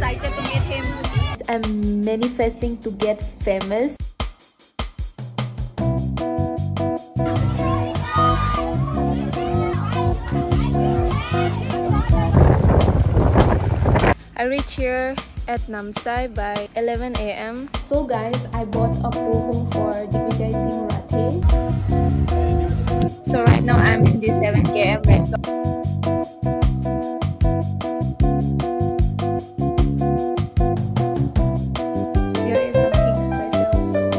excited to meet him. I'm manifesting to get famous. I reached here at Namsai by 11 AM. So guys, I bought a pohong for Digvijay Singh Rathe. So right now I'm in the 7 km race. Here is something special.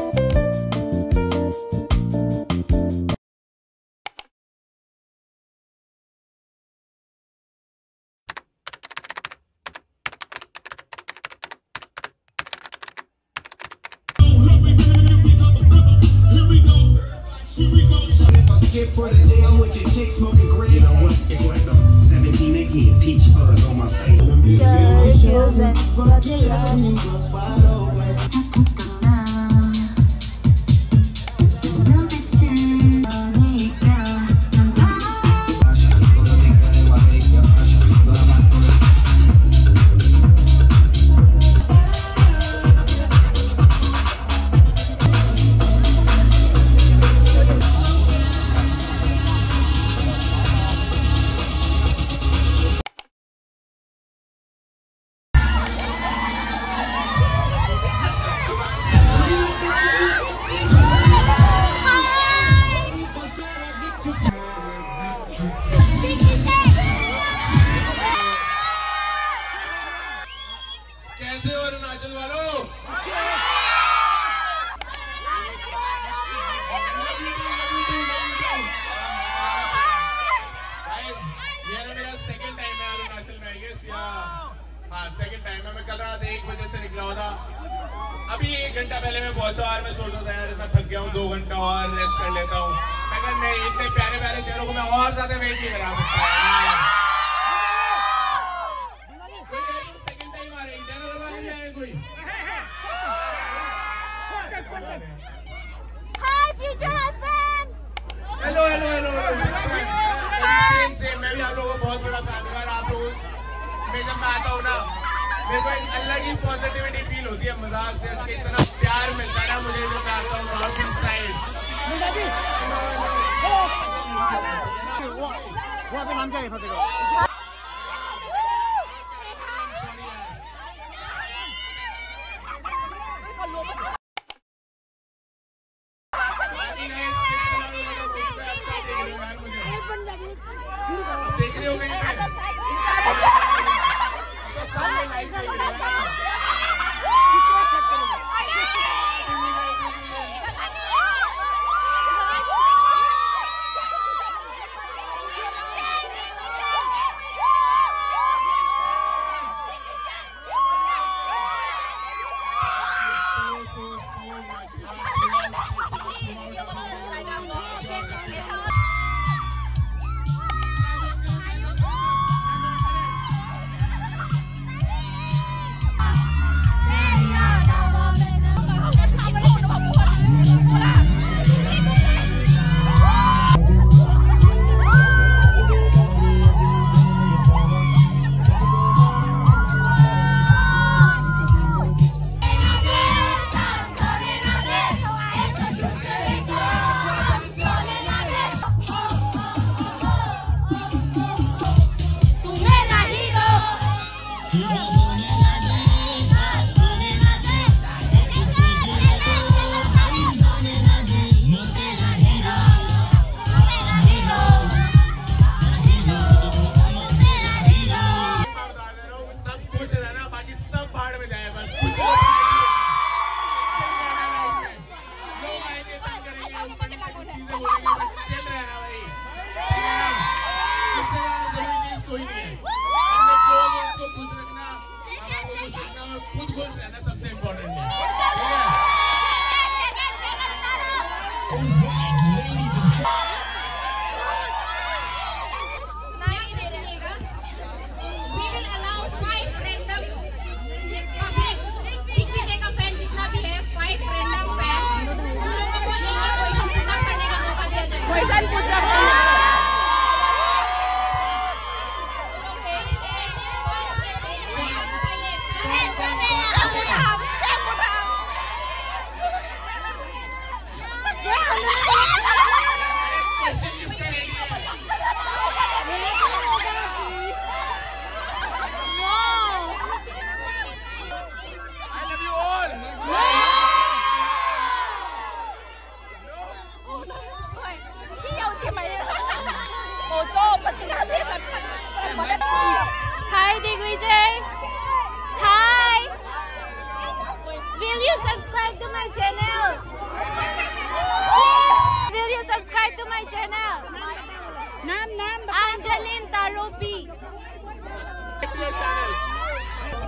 Skip for the day, I'm with your chick smoking green. You know what? It's like the 17 again, peach fuzz on my face. कैसे हो अरुणाचल वालों? ये ना मेरा second time है अरुणाचल में, I guess, या हाँ सेकंड टाइम है। मैं कल रात 1 बजे से निकला हुआ था, अभी 1 घंटा पहले मैं पहुंचा और मैं सोच रहा था यार इतना थक गया हूँ, 2 घंटा और रेस्ट कर लेता हूँ। मैं कहा नहीं, इतने प्यारे प्यारे चेहरों को मैं और ज्यादा वेट नहीं करा सकता। सेकंड टाइम आ रही है, डिनर करवा नहीं आए कोई? Hi, future husband. Hello hello hello same मैं भी आप लोगों को बहुत बड़ा फैन हूँ यार। आप लोग मैं जब मैं आता हूँ ना, मेरे को एक अलग ही पॉजिटिविटी फील होती है, मजाक से हटके इतना प्यार मिलता है ना मुझे जब मैं आता हूँ नॉर्थ ईस्ट साइड। नाम क्या है? देख रहे हो कहीं कोई नहीं है। खुश रखना,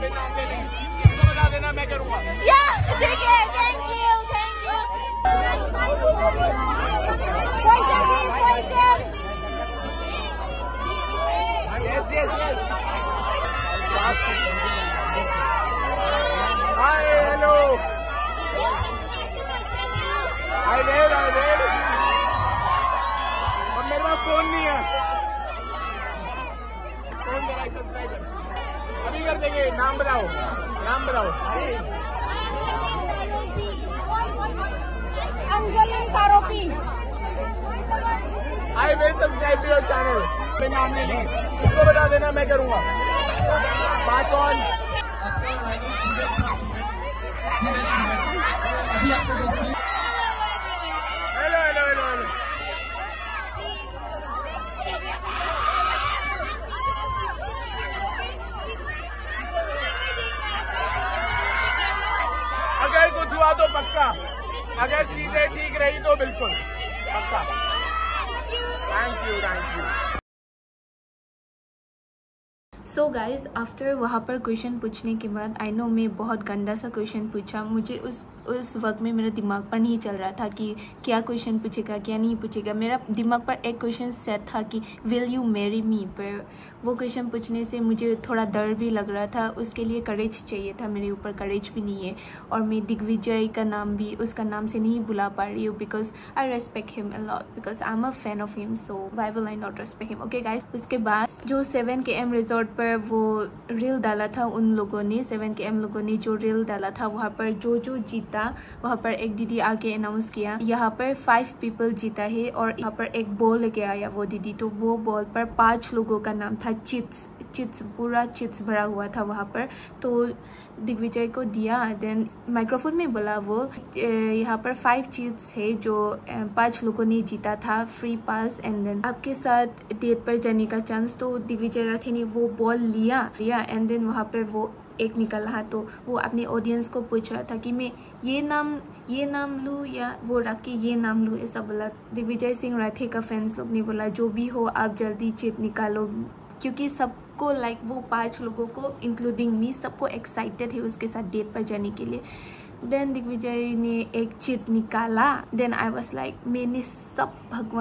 अभी नाम ले लें, किसको बता देना मैं करूँगा। ठीक है, thank you. Hi, hello. I did. अब मेरे पास फोन नहीं है, फोन मेरा सब्सक्राइबर अभी कर देंगे। नाम बताओ। अंजलिन कारोपी। I will subscribe to your channel. मैं नाम ले लें, किसको बता देना मैं करूँगा। बात कौन? हेलो। अगर कुछ हुआ तो पक्का, अगर चीजें ठीक रही तो बिल्कुल पक्का। Thank you. So guys after वहाँ पर क्वेश्चन पूछने के बाद आई नो मैं बहुत गंदा सा क्वेश्चन पूछा। मुझे उस वक्त में मेरे दिमाग पर नहीं चल रहा था कि क्या क्वेश्चन पूछेगा क्या नहीं पूछेगा। मेरा दिमाग पर एक क्वेश्चन सेट था कि विल यू मैरी मी, पर वो क्वेश्चन पूछने से मुझे थोड़ा डर भी लग रहा था। उसके लिए करेज चाहिए था, मेरे ऊपर करेज भी नहीं है। और मैं दिग्विजय का नाम भी उसका नाम से नहीं बुला पा रही हूँ because I respect him a lot, because I am a fan of him, so why will I not respect him. Okay guys, उसके बाद जो 7 KM रिजॉर्ट पर वो रील डाला था उन लोगों ने, 7 KM लोगों ने जो रील डाला था, वहाँ पर जो जीता वहाँ पर एक दीदी आके अनाउंस किया यहाँ पर 5 पीपल जीता है और यहाँ पर एक बॉल लेके आया वो दीदी। तो वो बॉल पर 5 लोगों का नाम था। चिट्स पूरा चिट्स भरा हुआ था वहाँ पर। तो दिग्विजय को दिया, देन माइक्रोफोन में बोला वो यहाँ पर 5 चिट्स है जो 5 लोगों ने जीता था, फ्री पास एंड देन आपके साथ डेट पर जाने का चांस। तो दिग्विजय राठी ने वो बॉल लिया एंड देन वहाँ पर वो एक निकला। तो वो अपने ऑडियंस को पूछ रहा था कि मैं ये नाम लूँ या वो रख के ये नाम लूँ, ऐसा बोला। दिग्विजय सिंह राठी का फैंस लोग ने बोला जो भी हो आप जल्दी चिट निकालो, क्योंकि सबको लाइक वो 5 लोगों को इंक्लूडिंग मी सबको एक्साइटेड है उसके साथ डेट पर जाने के लिए। देन दिग्विजय ने एक चिट निकाला। देन आई वाज लाइक मैंने सब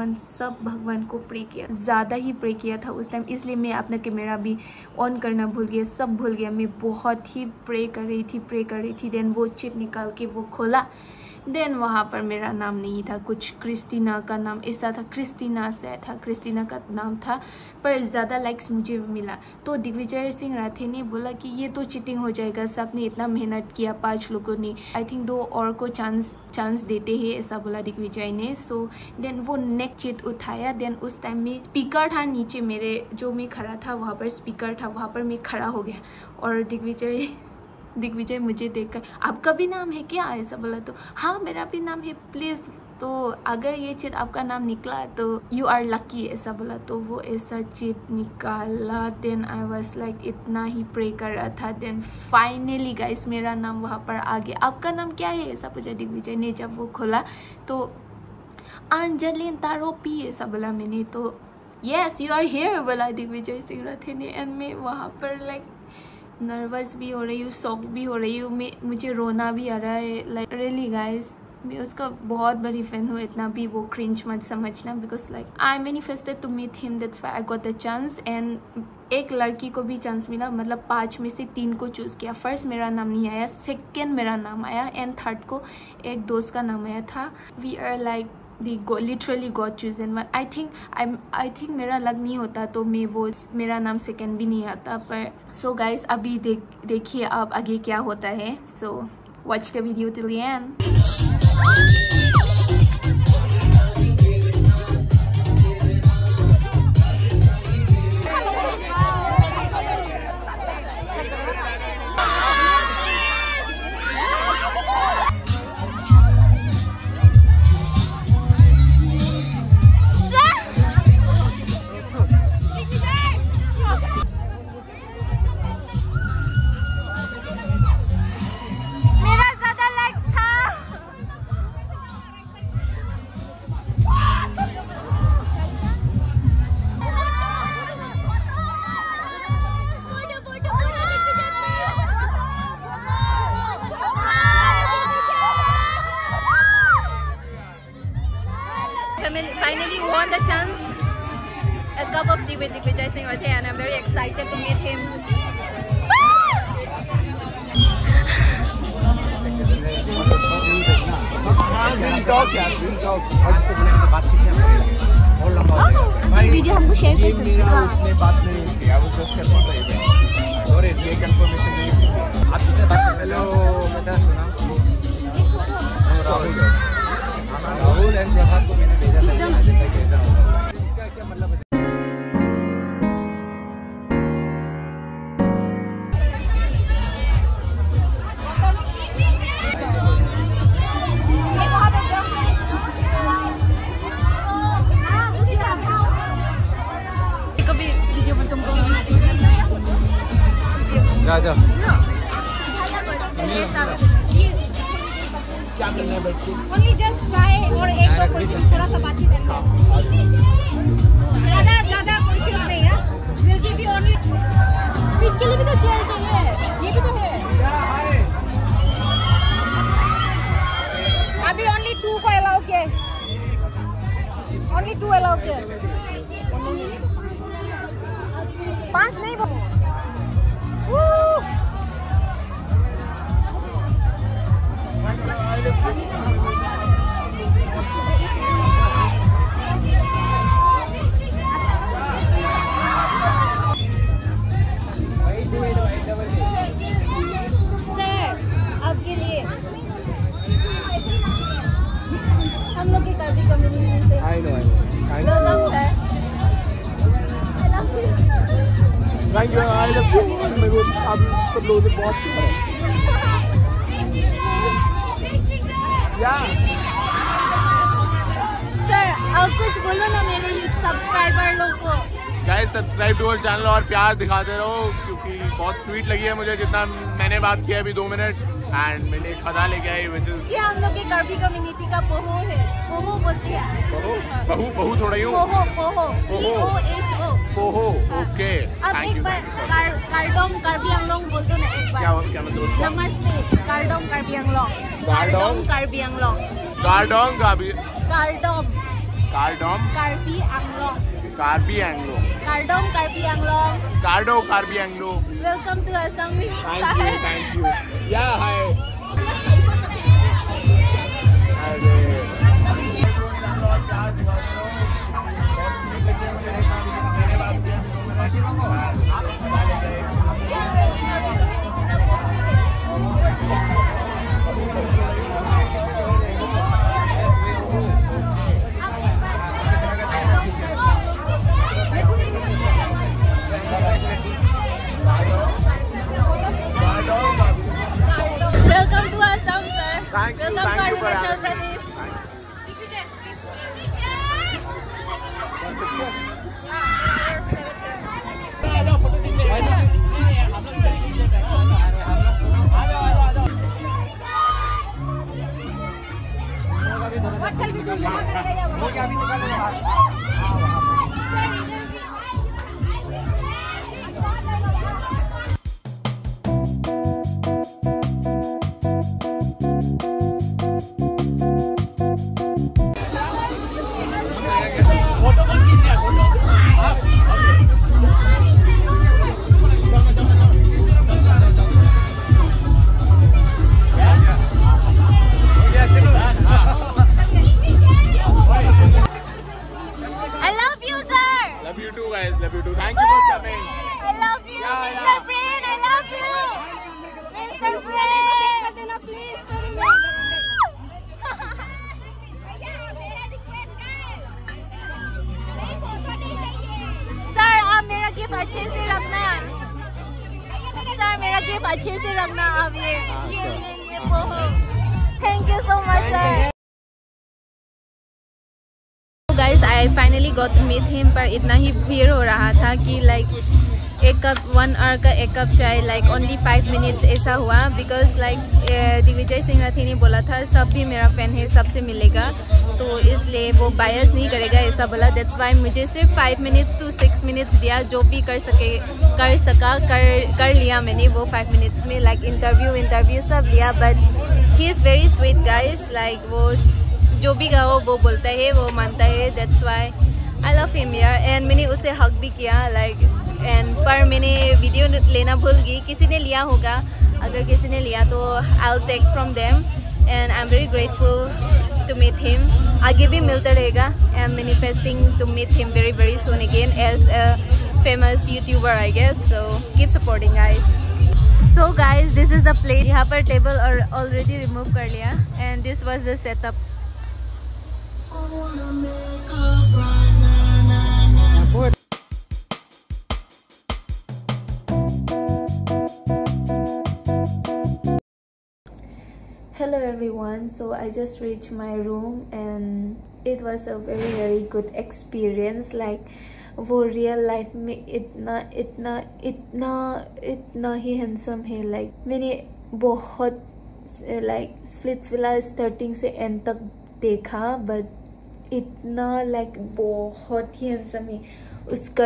भगवान को प्रे किया, ज़्यादा ही प्रे किया था उस टाइम, इसलिए मैं अपना कैमरा भी ऑन करना भूल गया, सब भूल गया। मैं बहुत ही प्रे कर रही थी। देन वो चिट निकाल के वो खोला। देन वहाँ पर मेरा नाम नहीं था, कुछ क्रिस्टीना का नाम ऐसा था, क्रिस्टीना का नाम था, पर ज़्यादा लाइक्स मुझे मिला। तो दिग्विजय सिंह राठी ने बोला कि ये तो चीटिंग हो जाएगा, सबने इतना मेहनत किया, 5 लोगों ने, आई थिंक 2 और को चांस देते हैं, ऐसा बोला दिग्विजय ने। सो देन वो नेक्स्ट चिट उठाया। देन उस टाइम में स्पीकर था नीचे मेरे, जो मैं खड़ा था वहाँ पर स्पीकर था, वहाँ पर मैं खड़ा हो गया और दिग्विजय मुझे देखकर आपका भी नाम है क्या, ऐसा बोला। तो हाँ मेरा भी नाम है प्लीज़, तो अगर ये चिट आपका नाम निकला तो यू आर लकी, ऐसा बोला। तो वो ऐसा चिट निकाला। देन आई वाज लाइक इतना ही प्रे कर रहा था। देन फाइनली गाइस मेरा नाम वहाँ पर आ गया। आपका नाम क्या है, ऐसा पूछा दिग्विजय ने। जब वो खोला तो अंजलिन तारोपी, ऐसा बोला मैंने। तो यस यू आर हियर बोला दिग्विजय सिंह राठी ने। एंड मैं वहाँ पर लाइक नर्वस भी हो रही हूँ, शॉक भी हो रही हूँ, मुझे रोना भी आ रहा है। लाइक रियली गाइस मैं उसका बहुत बड़ी फैन हूँ, इतना भी वो क्रिंज मत समझना, because like I manifested to meet him, that's why I got the chance. And एक लड़की को भी चांस मिला, मतलब 5 में से 3 को चूज़ किया। फर्स्ट मेरा नाम नहीं आया, सेकेंड मेरा नाम आया एंड थर्ड को एक दोस्त का नाम आया था। We are like literally God chosen one. I think मेरा लग नहीं होता तो मैं वो मेरा नाम सेकेंड भी नहीं आता। पर सो गाइस अभी देखिए आप आगे क्या होता है। So watch the video till the end. top of Digvijay Singh Rathe and I'm very excited to meet him. Video हमको शेयर कर सकते हैं। उसने बात नहीं की, I was just confirming it. और ये confirmation नहीं की। आप किसने बात की? हेलो, बेटा सुना? राहुल एंड प्रभात को मैंने भेजा था एजेंडा कैसा होगा। इसका क्या मतलब है? राजा क्या करना है बैठ के? Only just try और एक दो क्वेश्चन थोड़ा सा बातचीत करना। ज़्यादा क्वेश्चन नहीं है। We'll give you only। इसके लिए भी तो शेयर चाहिए। ये भी तो है। अभी only 2 को allow किया। Only 2 allow किया। 5 नहीं वो। आपके लिए हम लोग की कर्बी कम्युनिटी से welcome sir. Thank you, I love you. मेरे को आप सब लोगों से बहुत प्यार है। सर अब कुछ बोलो ना मेरे सब्सक्राइबर लोग को। Guys subscribe to our channel और प्यार दिखाते रहो क्योंकि बहुत स्वीट लगी है मुझे जितना मैंने बात किया अभी 2 मिनट एंड मैंने खदा लेके आई विच इज ये हम लोग के कर्बी कम्युनिटी का पोहो है। पोहो बोलते हैं। बहू थोड़ा ही हूँ। पोहो POHO पोहो ओके। अब एक बार कार्डोम कार्बी आंगलोंग बोल दो ना एक बार। क्या मतलब उसका? नमस्ते कार्डोम कार्बी आंगलोंग। कार्डोम कार्बी आंगलोंग। कार्डोम कार्बी आंगलोंग। कार्बी एंग्लो। कार्डोम Karbi Anglong. Karbi Anglong. Welcome to Assam. Thank you या hi. Welcome to Assam, sir. Thank you for Arunachal having me. Pradesh. What shall we do? यहाँ पे रहेगा वो। Love you too. Thank you for coming. I love you, Mr. Brain. I love you, Mr. Brain. Please, sir आप मेरा gift अच्छे से रखना। Sir मेरा गिफ्ट अच्छे से रखना आप ये पोहो। Thank you so much sir. Guys I finally got to meet him पर इतना ही भीड़ हो रहा था कि लाइक 1 आवर का 1 कप चाय लाइक ओनली 5 मिनट्स ऐसा हुआ बिकॉज लाइक दिग्विजय सिंह राठी ने बोला था सब भी मेरा फैन है सबसे मिलेगा तो इसलिए वो बायस नहीं करेगा ऐसा बोला। दैट्स वाई मुझे सिर्फ 5 मिनट्स to 6 मिनट्स दिया। जो भी कर लिया मैंने वो 5 मिनट्स में लाइक इंटरव्यू सब लिया। But he is very sweet guys like वो जो भी कहो वो बोलता है वो मानता है। That's why I love him यार, and मैंने उसे हक भी किया like, and पर मैंने वीडियो लेना भूल गई. किसी ने लिया होगा, अगर किसी ने लिया तो I'll take from them, and I'm very grateful to meet him. आगे भी मिलता रहेगा. I'm manifesting to meet him very very soon again as a famous YouTuber I guess. So keep supporting guys. So guys, this is the plate. यहाँ पर table और already remove कर लिया, and this was the setup. Hello everyone, so I just reached my room and it was a very very good experience. Like वो real life में इतना ही handsome है. Like मैंने बहुत like स्प्लिट्सविला स्टार्टिंग से end तक देखा, बट इतना like बहुत ही handsome है. उसका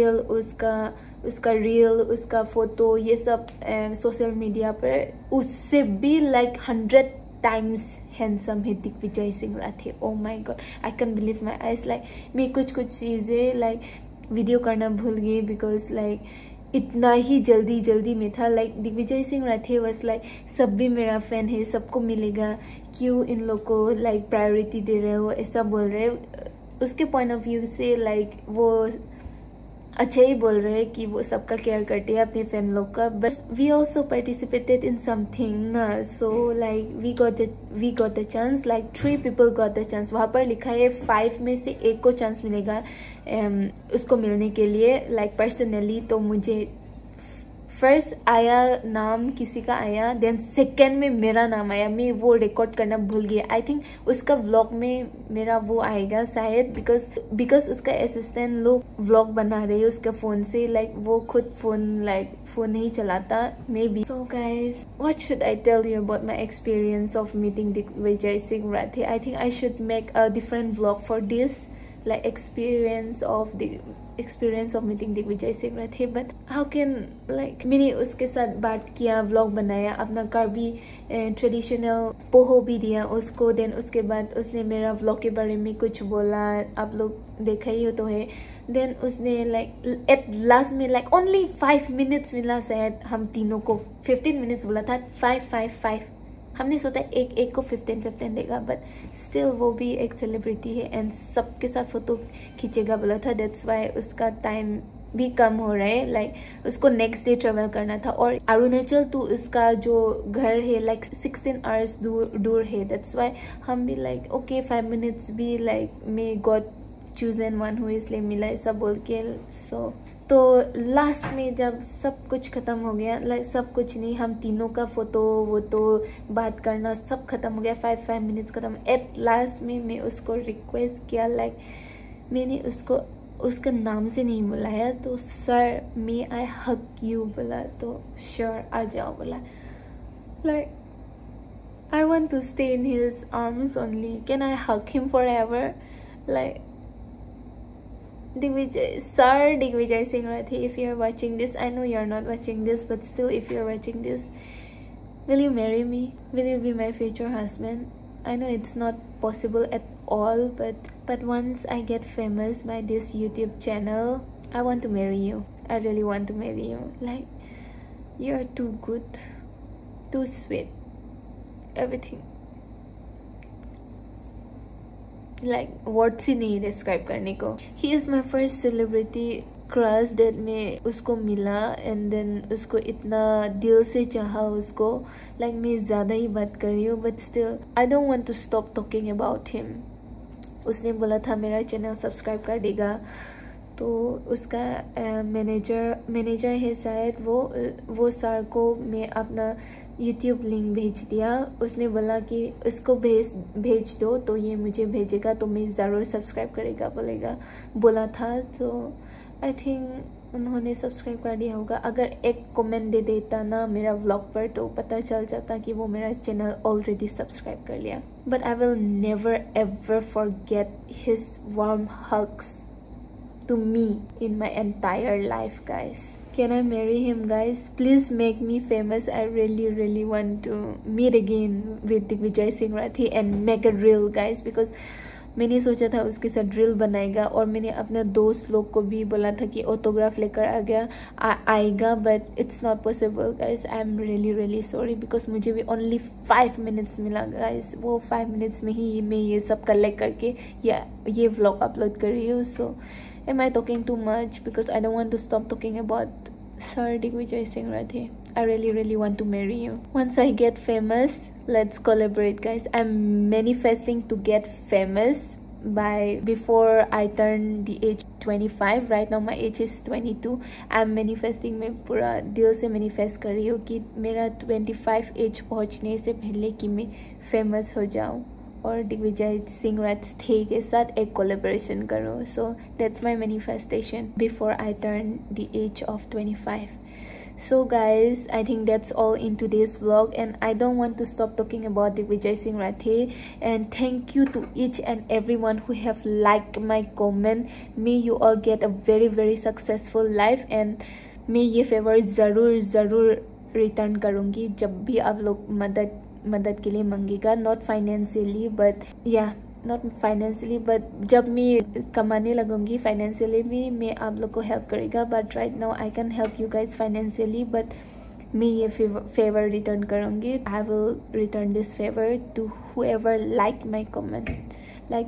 रील, उसका फोटो, ये सब सोशल मीडिया पर उससे भी like 100 times हैंडसम है Digvijay Singh Rathi. Oh my God, I can believe my eyes. Like मैं कुछ चीज़ें लाइक वीडियो करना भूल गई बिकॉज लाइक इतना ही जल्दी में था. Like Digvijay Singh Rathi was like सब भी मेरा फैन है, सबको मिलेगा, क्यों इन लोग को लाइक प्रायोरिटी दे रहे हो, ऐसा बोल रहे हो. उसके पॉइंट ऑफ व्यू से लाइक वो अच्छा ही बोल रहे हैं कि वो सबका केयर करते हैं अपने फैन लोग का. But we also participated in something ना, so like we got the chance. Like 3 people got the chance. वहाँ पर लिखा है 5 में से 1 को चांस मिलेगा उसको मिलने के लिए. लाइक पर्सनली तो मुझे फर्स्ट आया नाम किसी का आया, देन सेकेंड में मेरा नाम आया. मैं वो रिकॉर्ड करना भूल गया. आई थिंक उसका व्लॉग में मेरा वो आएगा शायद, बिकॉज उसका असिस्टेंट लोग व्लॉग बना रहे हैं उसका फ़ोन से. लाइक वो खुद फ़ोन नहीं चलाता maybe. So guys, what should I tell you about my experience of meeting Digvijay Singh Rathi. I think I should make a different vlog for this, like experience of meeting Digvijay Singh Rathi. But how can like मैंने उसके साथ बात किया, vlog बनाया, अपना Karbi traditional पोहो भी दिया उसको. देन उसके बाद उसने मेरा व्लॉग के बारे में कुछ बोला, आप लोग देखा ही हो तो है. देन उसने लाइक एट लास्ट में लाइक ओनली 5 minutes मिला शायद हम तीनों को. 15 minutes बोला था, 5. हमने सोचा एक को 15 देगा, बट स्टिल वो भी एक सेलिब्रिटी है एंड सबके साथ फोटो खींचेगा बोला था. दैट्स वाई उसका टाइम भी कम हो रहा है. लाइक उसको नेक्स्ट डे ट्रेवल करना था और अरुणाचल तो उसका जो घर है लाइक 16 hours दूर है. दैट्स वाई हम भी लाइक ओके 5 minutes भी like may God chosen one हुई इसलिए मिला ऐसा बोल के. सो तो लास्ट में जब सब कुछ ख़त्म हो गया, लाइक सब कुछ नहीं, हम तीनों का फोटो वो तो बात करना सब ख़त्म हो गया. 5 minutes ख़त्म. एट लास्ट में मैं उसको रिक्वेस्ट किया, लाइक मैंने उसको उसका नाम से नहीं बुलाया, तो sir may I hug you बोला, तो श्योर आ जाओ बोला. Like I want to stay in his arms only. Can I hug him forever. Like Digvijay Singh Rathi, if you are watching this, I know you are not watching this, but still if you are watching this, will you marry me? Will you be my future husband? I know it's not possible at all, but once I get famous by this YouTube channel, I want to marry you. I really want to marry you. Like, you are too good, too sweet, everything. Like words ही नहीं describe करने को. He is my first celebrity crush that मैं उसको मिला and then उसको इतना दिल से चाहा उसको. Like मैं ज़्यादा ही बात कर रही हूँ, but still I don't want to stop talking about him. उसने बोला था मेरा चैनल सब्सक्राइब कर देगा, तो उसका मैनेजर है शायद, वो सर को मैं अपना YouTube लिंक भेज दिया. उसने बोला कि इसको भेज दो तो ये मुझे भेजेगा, तो मैं ज़रूर सब्सक्राइब करेगा बोला था. तो आई थिंक उन्होंने सब्सक्राइब कर दिया होगा. अगर एक कमेंट दे देता ना मेरा व्लॉग पर, तो पता चल जाता कि वो मेरा चैनल ऑलरेडी सब्सक्राइब कर लिया. But I will never ever forget his warm hugs to me in my entire life, guys. Can I marry him, guys? Please make me famous. I really want to meet again with Digvijay Singh Rathi and make it real, guys, because मैंने सोचा था उसके साथ drill बनाएगा, और मैंने अपने दोस्त लोग को भी बोला था कि ऑटोग्राफ लेकर आएगा, but it's not possible guys. I am really sorry, because मुझे भी ओनली 5 मिनट्स मिला गाइस। वो 5 मिनट्स में ही मैं ये सब कलेक्ट करके ये व्लॉग अपलोड कर रही हूँ। सो am I talking too much? Because I don't want to stop talking about Sir Digvijay Singh Rathe. I really want to marry you. Once I get famous, let's collaborate guys. I'm manifesting to get famous before I turn the age 25. Right now my age is 22. I'm manifesting, मैं पूरा दिल से manifest कर रही हूँ कि मेरा 25 age पहुँचने से पहले कि मैं famous हो जाऊँ और दिग्विजय सिंह राठे के साथ एक कोलैबोरेशन करूँ। So that's my manifestation before I turn the age of 25. So guys, I think that's all in today's vlog, and I don't want to stop talking about Digvijay Singh Rathe. And thank you to each and everyone who have liked my comment. May you all get a very successful life, and मैं ये favour ज़रूर return करूँगी जब भी आप लोग मदद के लिए मांगेगा। नॉट फाइनेंशियली बट जब मैं कमाने लगूंगी फाइनेंशियली भी मैं आप लोग को हेल्प करेगा। But right now I can help you guys financially, but मैं ये फेवर रिटर्न करूँगी। I will return this favour to whoever like my comment. Like,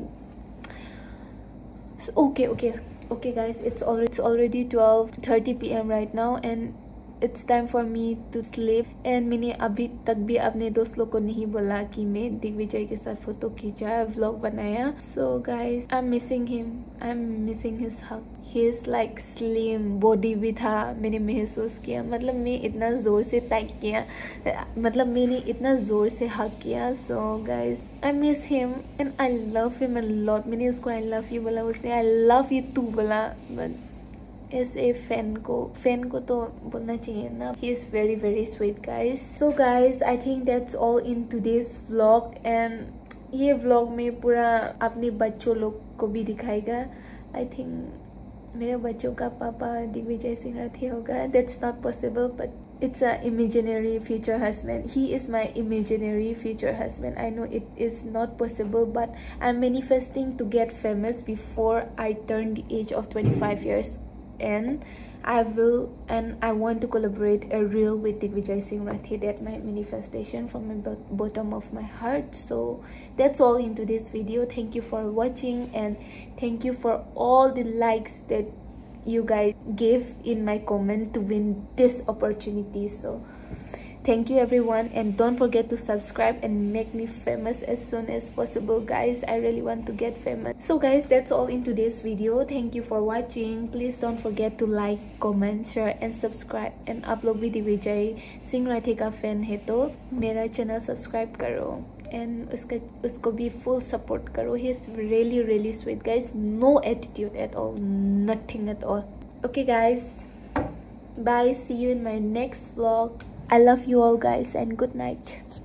so, okay guys, it's already 12:30 PM right now, and it's time for me to sleep. And मैंने अभी तक भी अपने दोस्त लोग को नहीं बोला कि मैं दिग्विजय के साथ फोटो खींचा, व्लॉग बनाया. So guys, I'm missing him. I'm missing his hug. He is like slim, body भी था, मैंने महसूस किया. मतलब मैं इतना ज़ोर से टाइट किया, मतलब मैंने इतना ज़ोर से हग किया. So guys, I miss him and I love him a lot. मैंने उसको I love you बोला, उसने I love you too बोला. But ऐसे फैन को तो बोलना चाहिए ना. He is very sweet guys. So guys, I think that's all in today's vlog, and ये vlog में पूरा अपने बच्चों लोग को भी दिखाएगा. I think मेरे बच्चों का पापा दिग्विजय सिंह राठे होगा. That's not possible, but it's a imaginary future husband. He is my imaginary future husband. I know it is not possible, but I'm manifesting to get famous before I turn the age of 25 years. And I want to collaborate a reel with Digvijay Singh Rathe. That's my manifestation from the bottom of my heart. So that's all in today's video. Thank you for watching, and thank you for all the likes that you guys gave in my comment to win this opportunity. So thank you everyone, and don't forget to subscribe and make me famous as soon as possible guys. I really want to get famous. So guys, that's all in today's video. Thank you for watching. Please don't forget to like, comment, share and subscribe. And आप लोग भी दिग्विजय सिंह राठे का fan है तो मेरा channel subscribe करो, and उसको भी full support करो. He is really sweet guys. No attitude at all, nothing at all. Okay guys, bye. See you in my next vlog. I love you all guys, and good night.